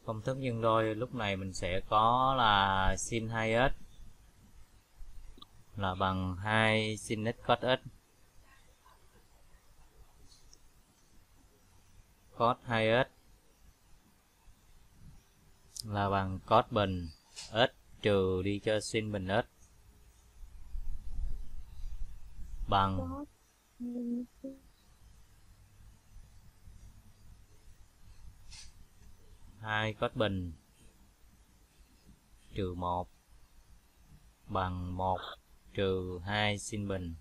Công thức nhân đôi lúc này mình sẽ có là sin 2x là bằng 2 sin x cos x. Cos 2x là bằng cos bình x trừ đi cho sin bình x bằng 2 cos bình trừ 1 bằng 1 trừ 2 sin bình.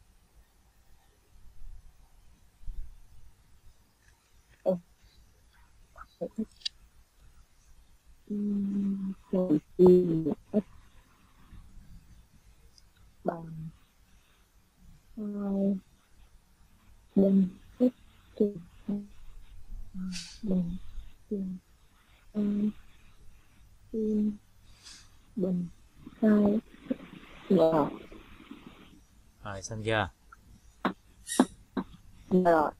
x bằng 2 bình x trừ 2 bình trừ 2 sin bình 2. Rồi. Rồi xong chưa? Rồi.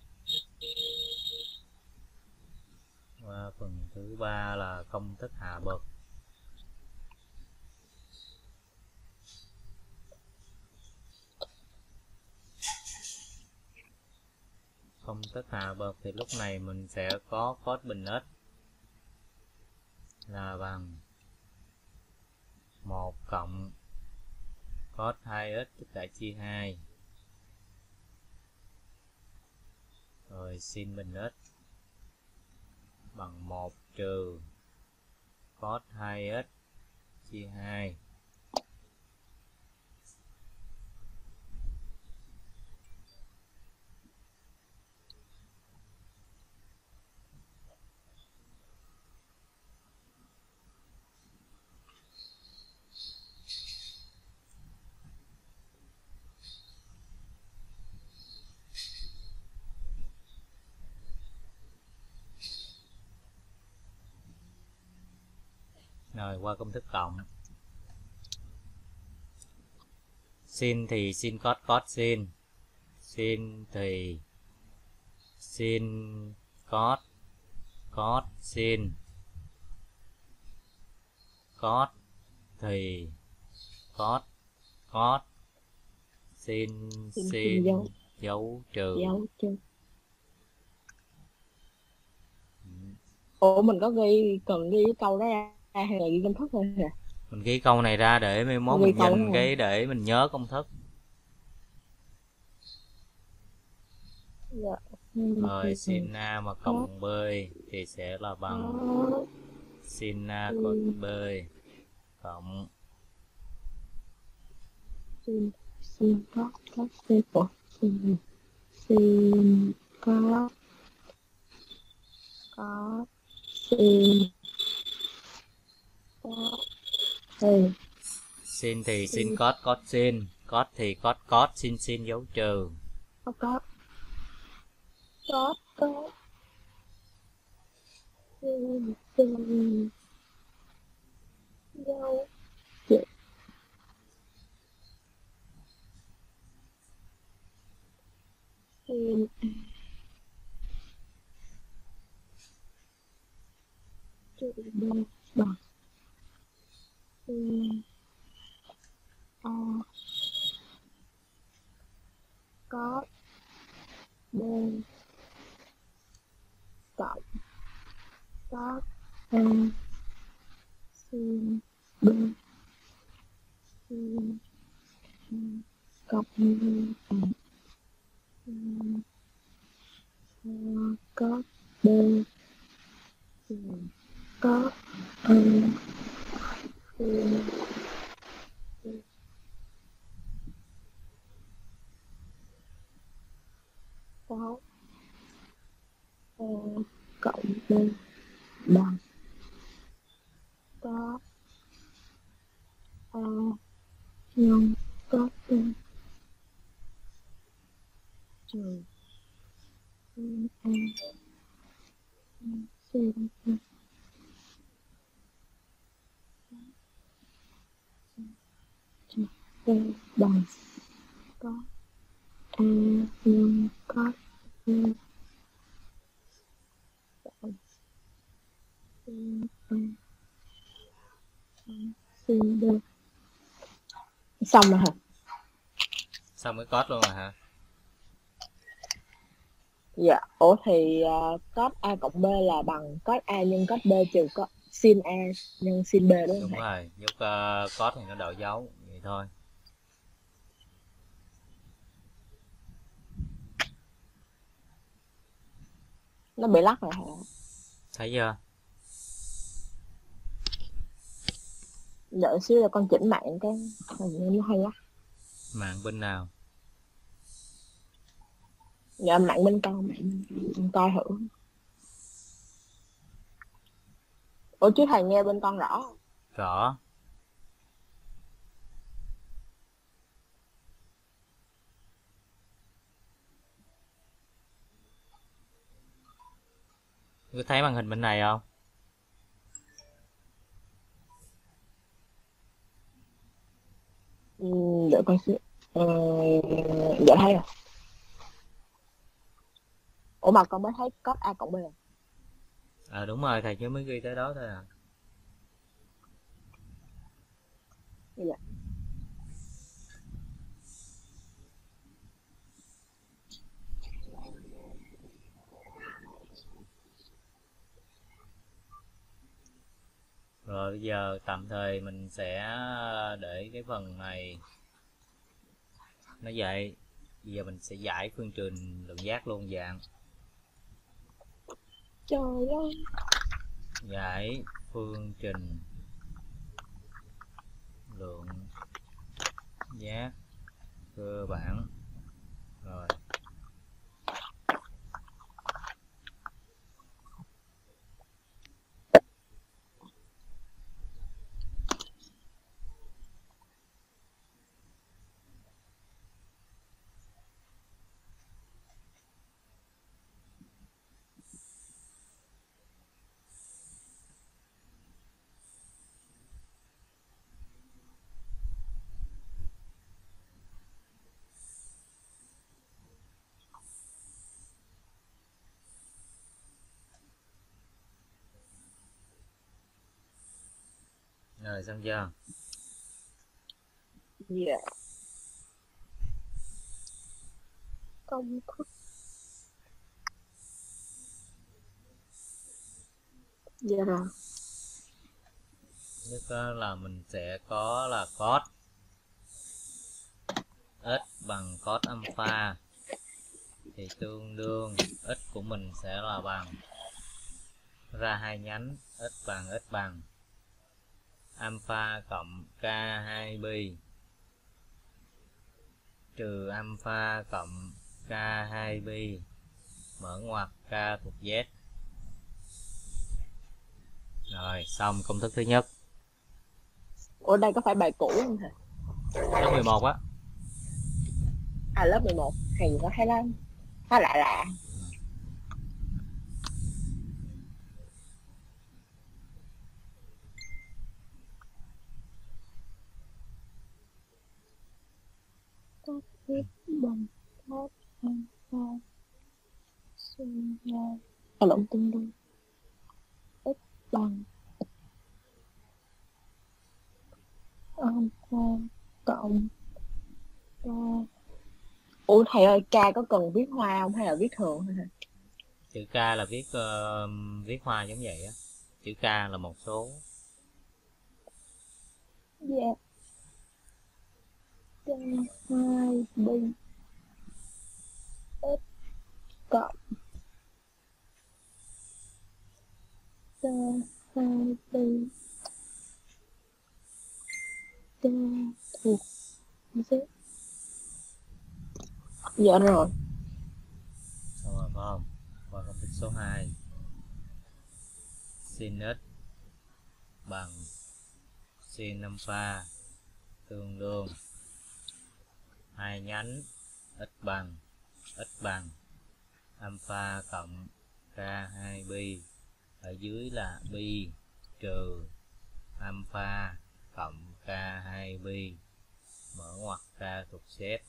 Và phần thứ ba là công thức hạ bậc. Công thức hạ bậc thì lúc này mình sẽ có cos bình x là bằng 1 cộng cos 2x tất cả chia 2 rồi sin bình x bằng 1 trừ cos 2x chia 2. Rồi qua công thức cộng. Sin thì sin cos cos sin. Sin thì sin cos cos sin. Cos thì cos cos. Sin sin dấu trừ. Ủa mình có cần ghi cái câu đó ra hay là ghi công thức thôi nè? Mình ghi câu này ra để mai mốt mình nhìn cái để mình nhớ công thức. Dạ. Rồi sin A mà cộng B thì sẽ là bằng sin A cos B cộng sin cos cos B của sin cos cos sin cos. sin thì sin cos cos sin. Cos thì cos cos sin sin dấu trừ. Cos cos cos sin sin dấu trừ. Sin trừ B bằng sin A cos B cộng cos A sin B sin cộng sin cos B sin cos A sin 6 A cộng B bằng cos A nhân cos B trừ sin A sin B trừ B bằng cos A nhân cos B bằng sin A Sin B. Xong rồi hả? Xong cái code luôn rồi hả? Dạ. Ủa thì cos A cộng B là bằng cos A nhân cos B trừ cos sin A nhân sin B đúng không Đúng thầy? rồi, dấu code thì nó đổi dấu vậy thôi. Nó bị lắc rồi hả? Thấy chưa? Đợi xíu là con chỉnh mạng cái hình như nó hay lắc. Mạng bên nào? Dạ mạng bên con coi thử. Ủa chứ thầy nghe bên con rõ không? Rõ. Có thấy màn hình bên này không? Để coi xíu. Dạ thấy rồi. Ủa mà con mới thấy cos A cộng B à? Đúng rồi, thầy chỉ mới ghi tới đó thôi à. Dạ. Rồi bây giờ tạm thời mình sẽ để cái phần này nó vậy. Bây giờ mình sẽ giải phương trình lượng giác luôn dạng. Trời ơi. Giải phương trình lượng giác cơ bản. Rồi. Rồi xong chưa? Dạ. Công thức. Dạ rồi. Nhất là mình sẽ có là cos x bằng cos alpha thì tương đương x của mình sẽ là bằng ra hai nhánh x bằng alpha cộng k2 pi trừ alpha cộng k2 pi mở ngoặc k thuộc z. Rồi xong công thức thứ nhất. Ủa đây có phải bài cũ không thầy? Lớp 11 á. À lớp 11. Thầy có thấy nó lạ lạ. Cos x bằng cos alpha sin ra lộn tương đương x bằng alpha cộng k. Ủa thầy ơi, k có cần viết hoa không hay là viết thường thôi thầy? Chữ k là viết hoa giống vậy á. Chữ k là một số. Dạ. K2 pi x cộng k2 pi k thuộc z. Dạ rồi. Xong rồi phải không? Và công thức số 2 sin x bằng sin alpha tương đương hai nhánh x bằng alpha cộng k2 pi ở dưới là pi trừ alpha cộng k2 pi mở ngoặc k thuộc z.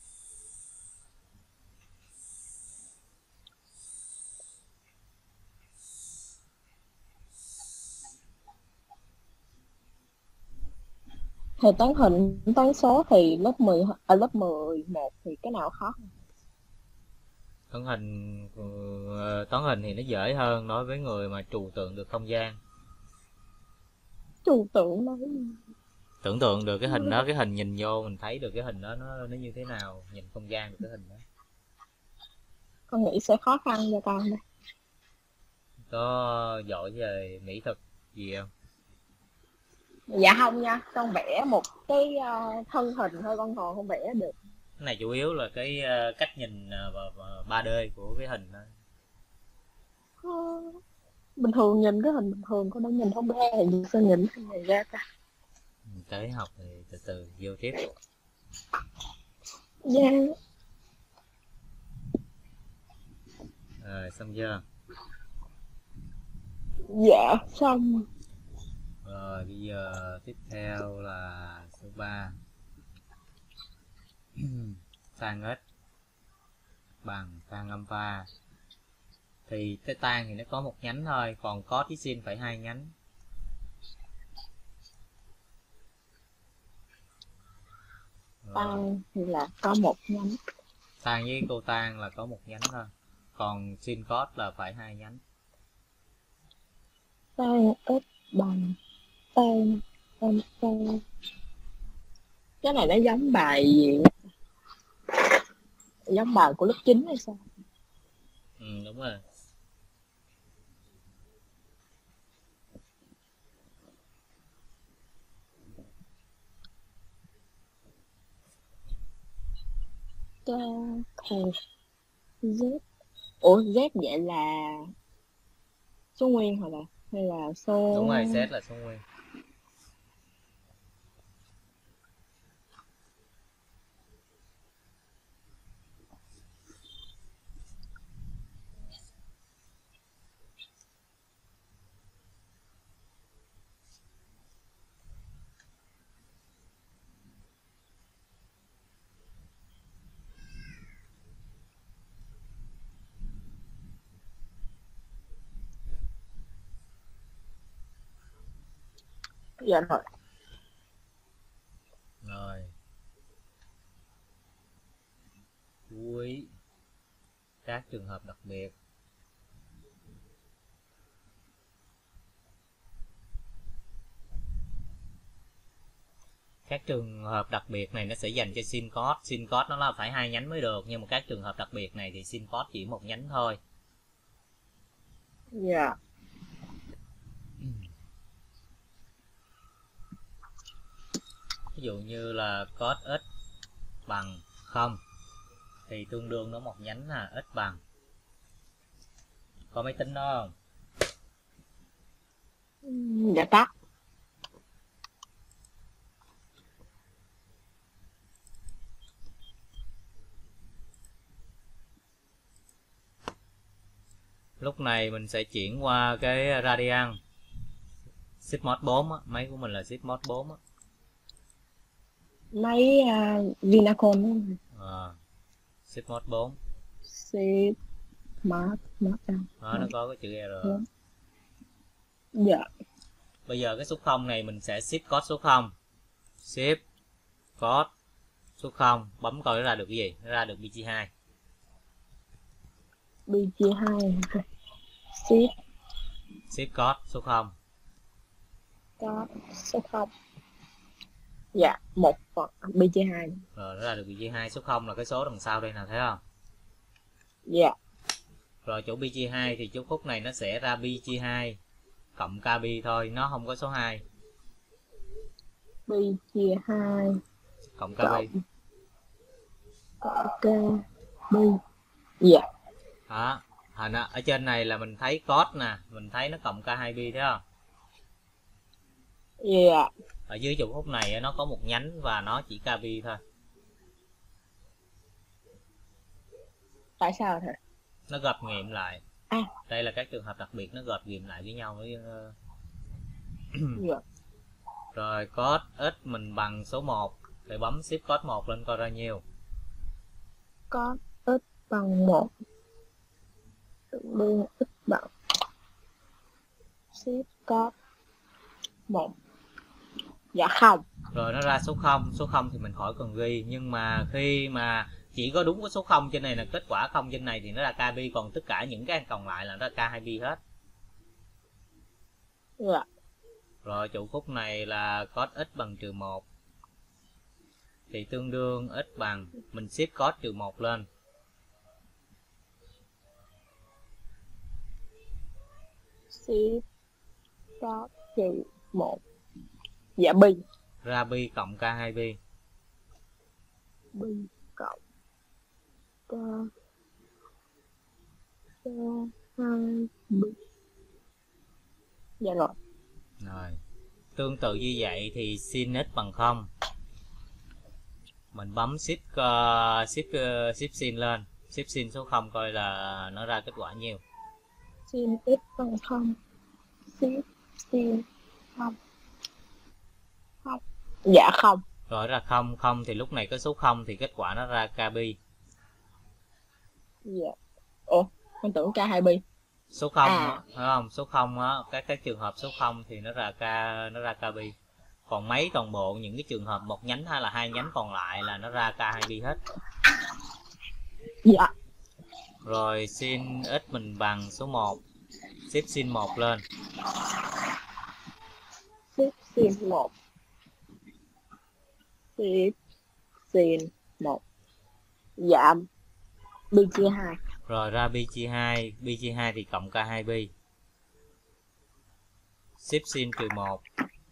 Thì toán hình, toán số thì lớp 11 thì cái nào khó? Toán hình toán hình thì nó dễ hơn đối với người mà trừu tượng được không gian, Trừu tượng nói tưởng tượng được cái hình đó, cái hình nhìn vô mình thấy được cái hình đó nó như thế nào, nhìn không gian được cái hình đó. con nghĩ sẽ khó khăn cho con đây. Có giỏi về mỹ thuật gì không? Dạ không nha, con vẽ một cái thân hình thôi, con còn không vẽ được. Cái này chủ yếu là cái cách nhìn và 3D của cái hình đó. Ờ, bình thường nhìn cái hình bình thường, con đã nhìn không ra thì sao nhìn cái này ra ta? Tới học thì từ từ vô tiếp. Dạ. Rồi xong chưa? Dạ xong. Rồi bây giờ tiếp theo là số 3. Tan x bằng tan alpha. Thì cái tan thì nó có một nhánh thôi, còn cos với sin phải hai nhánh. Rồi, Tan thì là có một nhánh. tan với cô tan là có một nhánh thôi, còn sin cos là phải hai nhánh. Tan x bằng tan alpha. Cái này nó giống bài gì? Giống bài của lớp 9 hay sao? Đúng rồi. Thằng Z. Ủa Z vậy là số nguyên hả bà? Hay là số... Đúng rồi, z là số nguyên. Dạ rồi. Rồi cuối các trường hợp đặc biệt. Các trường hợp đặc biệt này nó sẽ dành cho sin cos. Sin cos nó là phải hai nhánh mới được, nhưng mà các trường hợp đặc biệt này thì sin cos chỉ một nhánh thôi. Dạ. Ví dụ như là cos x bằng 0 thì tương đương nó một nhánh là x bằng. Có máy tính đó không? Dạ tắt. Lúc này mình sẽ chuyển qua cái radian. Shift mod 4 á, máy của mình là Shift mod 4 á. Máy Vinacom đó. Shift mod 4. Smart Smart Đó, nó có cái chữ R. Dạ. Bây giờ cái số 0 này mình sẽ shift code số 0. Shift code số 0, bấm coi nó ra được cái gì? Nó ra được BG2. BG2. Shift Shift code số 0. có số 0. Dạ, một phần BG2. Rồi nó ra được BG2, số 0 là cái số đằng sau đây nào, thấy không? Dạ. Rồi chỗ BG2 thì chỗ khúc này nó sẽ ra BG2 cộng KB thôi, nó không có số 2. BG2 Cộng KB. cộng KB. Dạ. Đó. Ở trên này là mình thấy code nè, mình thấy nó cộng K2B thấy không? Dạ. Ở dưới chỗ khúc này nó có một nhánh và nó chỉ KB thôi. Tại sao thầy? Nó gộp nghiệm lại. Đây là các trường hợp đặc biệt, nó gộp nghiệm lại với nhau với Dạ. Rồi cos x mình bằng số 1 thì bấm shift cos 1 lên coi ra nhiêu. Có x bằng 1 tương đương x bằng shift cos 1. Dạ không. Rồi nó ra số 0 thì mình khỏi cần ghi, nhưng mà khi mà chỉ có đúng có số 0 trên này là kết quả 0 trên này thì nó ra KB, còn tất cả những cái còn lại là nó ra K2B hết. Dạ. Rồi trụ khúc này là cos x bằng -1 thì tương đương x bằng, mình shift cos -1 lên. Shift cos -1. Dạ B. Ra B cộng K2B. B cộng K 2B. Dạ rồi. Rồi. Tương tự như vậy thì sin x bằng 0. Mình bấm shift sin lên, shift sin số 0 coi là nó ra kết quả nhiêu. Sin x bằng 0. Shift sin 0. 0. Dạ 0. Rồi ra 0 thì lúc này có số 0 thì kết quả nó ra KB. Dạ. Ủa, con tưởng K2B. Số 0 á, phải không? Số 0 á, các trường hợp số 0 thì nó ra KB. Còn mấy toàn bộ những cái trường hợp một nhánh hay là hai nhánh còn lại là nó ra K2B hết. Dạ. Rồi sin x mình bằng số 1. Shift sin 1 lên. Shift sin 1. Shift sin 1. Dạ. B chia 2. Rồi ra B chia 2, B chia 2 thì cộng K2B. Shift sin -1.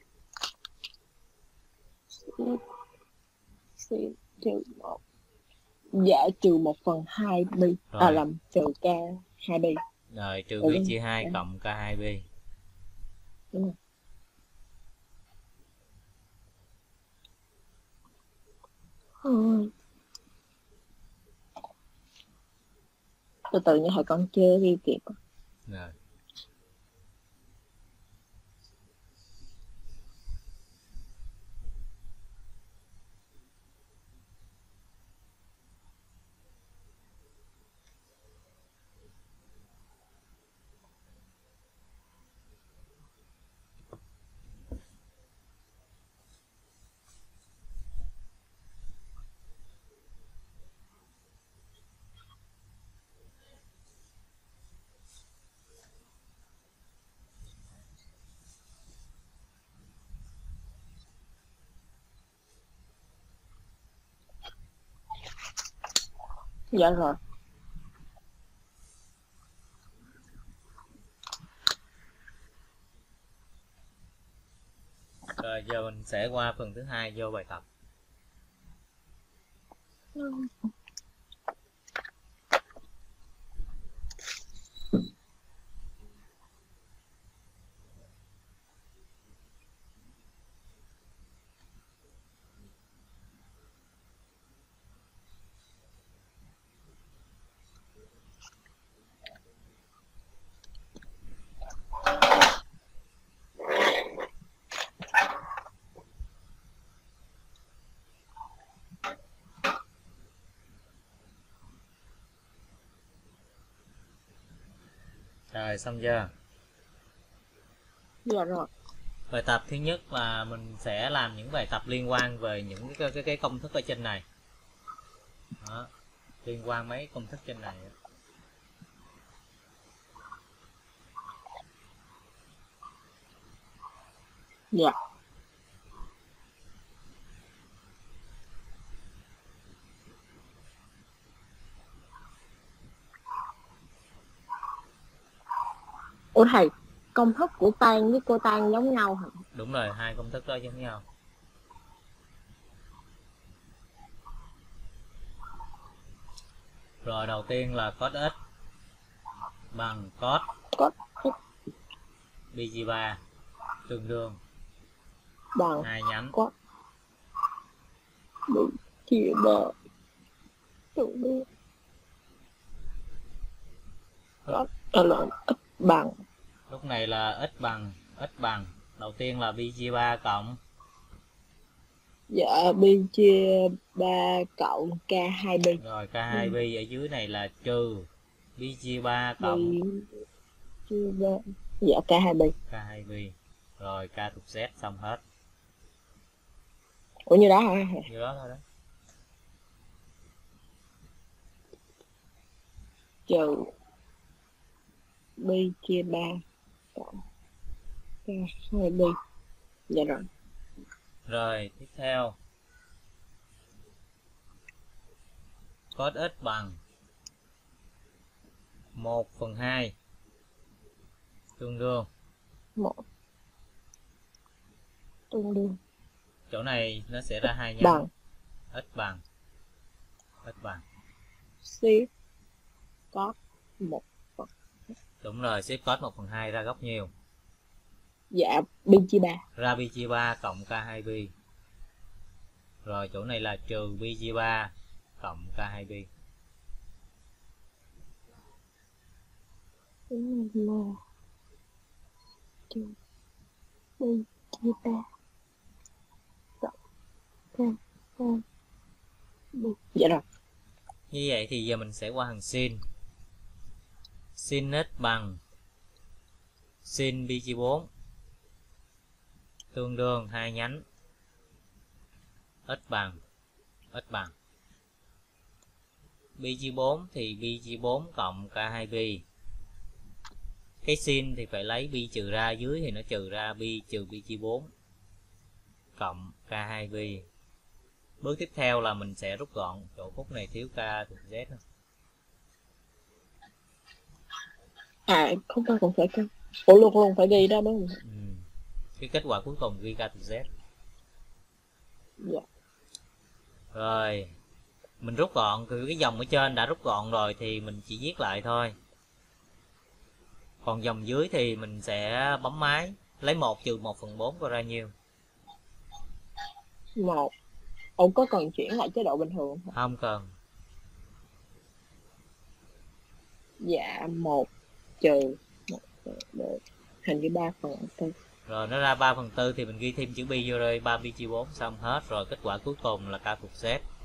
Sin -1. Dạ trừ 1/2B. À làm trừ K2B. Rồi trừ B chia 2 cộng K2B. Đúng rồi. Từ từ như hồi con chưa ghi kịp. Rồi. Dạ rồi. Rồi giờ mình sẽ qua phần thứ hai, vô bài tập. Rồi xong chưa? Dạ rồi. Bài tập thứ nhất là mình sẽ làm những bài tập liên quan về những cái công thức ở trên này. Đó. Liên quan mấy công thức trên này. Dạ. Ủa thầy, công thức của tan với cô tan giống nhau hả? Đúng rồi, hai công thức đó giống nhau. Rồi đầu tiên là cos x bằng cos X pi chia 3 tương đương bằng hai nhánh cos pi chia 3 tương đương cos ln x bằng. Lúc này là x bằng đầu tiên là pi chia 3 cộng. Dạ pi chia 3 cộng K2B. Rồi K2B ở dưới này là trừ pi chia 3 cộng Pi chia 3. Dạ K2B. K2B. Rồi K thuộc Z xong hết. Ủa như đó hả? Như đó thôi đó. Trừ bi chia 3 cộng k 2 bi. Dạ rồi. Rồi tiếp theo cos x bằng 1/2 tương đương, 1 tương đương chỗ này nó sẽ ra hai nhánh bằng x bằng ship cos 1 phần. đúng rồi, xếp cos 1/2 ra góc nhiều, Dạ bi chia 3. ra pi chia 3 cộng k2 pi. Rồi chỗ này là trừ pi chia 3 cộng k2 pi. Cái này là trừ bi chia 3 cộng k 2 bi. Dạ rồi. Như vậy thì giờ mình sẽ qua thằng sin. Sin x bằng sin pi chia 4 tương đương hai nhánh x bằng pi chia 4 thì pi chia 4 cộng k2 pi. Cái sin thì phải lấy pi trừ ra, dưới thì nó trừ ra pi trừ pi chia 4 cộng k2 pi. Bước tiếp theo là mình sẽ rút gọn, chỗ khúc này thiếu k thuộc z. Không phải còn phải cân. Ủa luôn phải ghi đó đúng không? Cái kết quả cuối cùng ghi k thuộc z. Dạ. Rồi mình rút gọn, cái dòng ở trên đã rút gọn rồi thì mình chỉ viết lại thôi. Còn dòng dưới thì mình sẽ bấm máy lấy 1 trừ 1/4 coi ra nhiêu. 1. Ủa có cần chuyển lại chế độ bình thường không? Không cần. Dạ 1 trừ 1 thành như 3/4. Rồi nó ra 3/4 thì mình ghi thêm chữ pi vô đây, 3 pi chia 4 xong hết rồi, kết quả cuối cùng là k thuộc z.